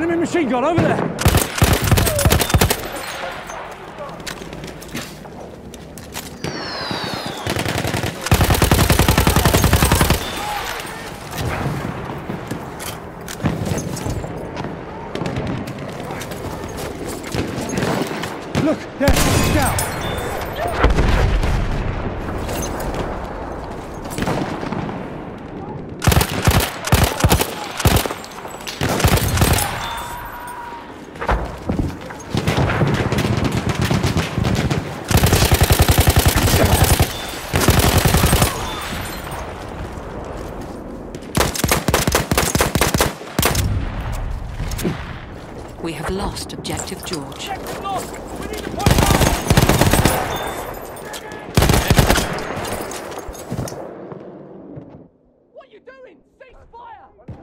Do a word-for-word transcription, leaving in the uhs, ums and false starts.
Enemy machine gun over there! Look, there, scout! We have lost Objective George. Lost! We need to point out! What are you doing? Cease fire!